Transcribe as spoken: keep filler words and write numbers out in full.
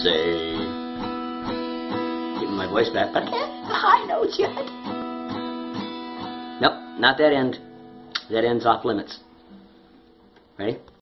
say. Keeping my voice back, but I can't hit the high notes yet. Nope, not that end. That end's off limits. Ready?